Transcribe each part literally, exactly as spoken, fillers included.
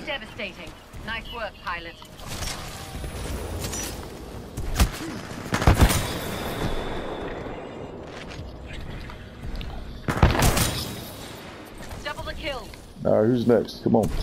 Devastating. Nice work, pilot. Double the kills. All right, who's next? Come on.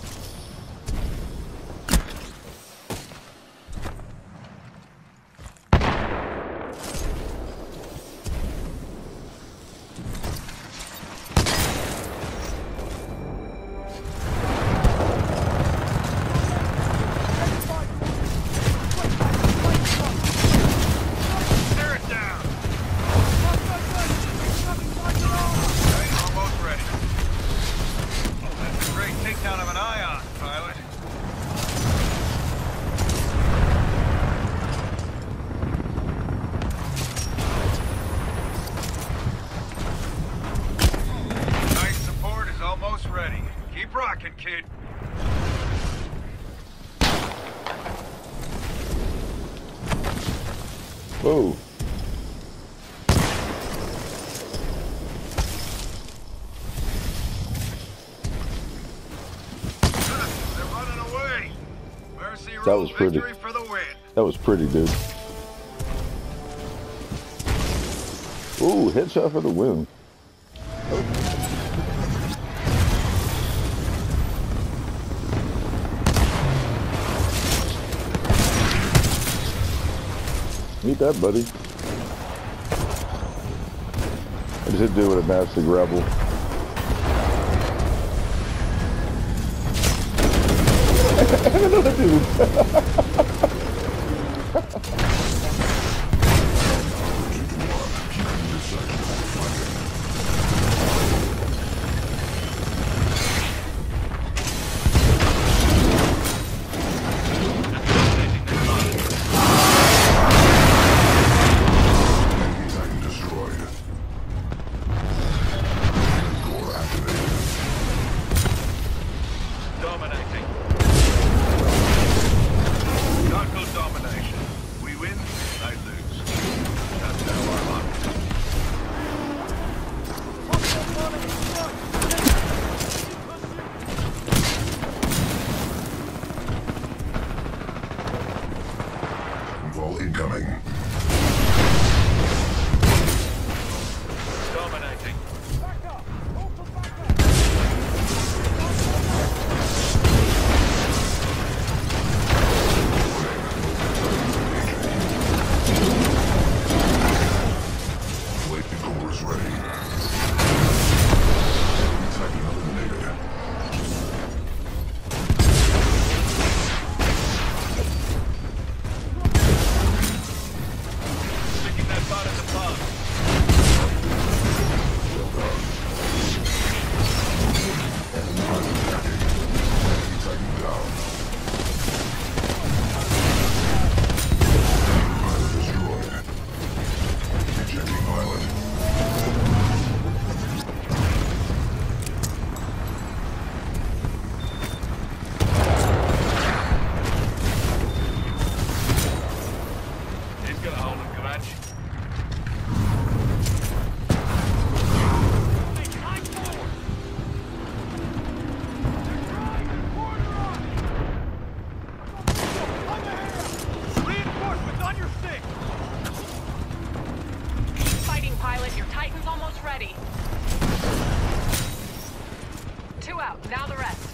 Kid. Whoa. They're running away. Mercy That was pretty. Victory for the win. That was pretty, dude. Ooh, headshot for the win. Meet that, buddy. I just hit dude with a massive rebel. Another dude. Incoming. Dominating. Back up! Move to back up! Flight core is ready. Titan eliminated. Pilot, your Titan's almost ready. Two out, now the rest.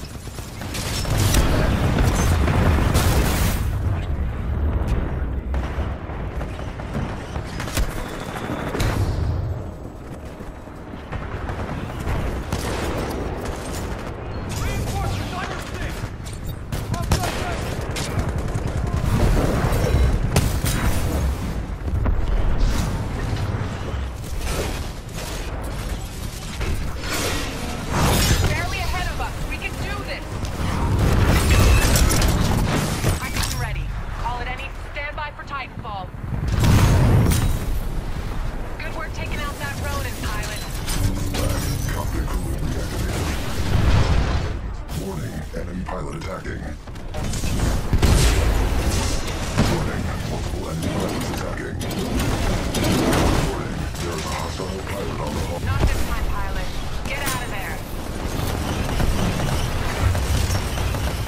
Enemy pilot attacking. Warning, multiple enemy pilots attacking. Warning, there is a hostile pilot on the hull. Not this time, pilot. Get out of there.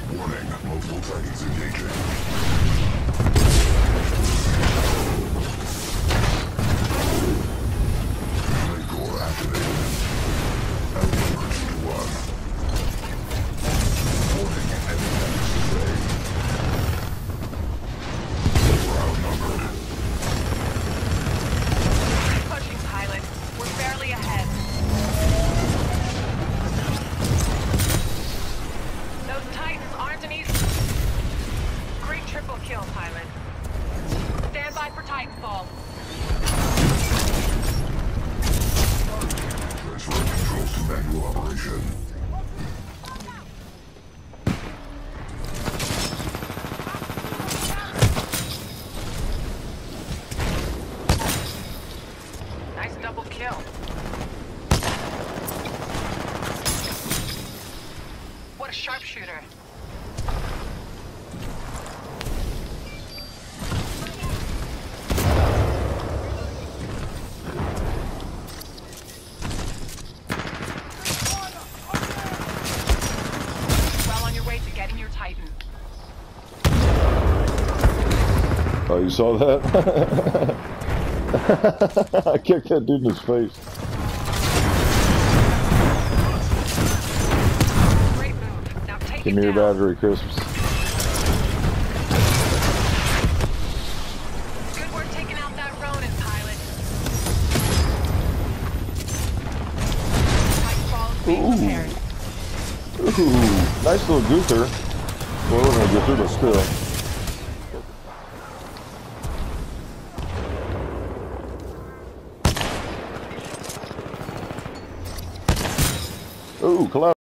Warning, multiple Titans engaging. Blade core activated. Emergency one. Warning, enemy damage sustained. We're outnumbered. Pushing, pilot. We're barely ahead. Those Titans aren't an easy... Great triple kill, pilot. Stand by for Titanfall. Transferring controls to manual operation. Nice double kill. What a sharpshooter. Well on your way to getting your Titan. Oh, you saw that? I kicked that dude in his face. Great move. Now take Give it me your down. battery, Crisps. Good work taking out that Ronin, pilot. Titanfall is being prepared. Ooh, nice little goother. Well, we're gonna get through this still. Ooh, collapse.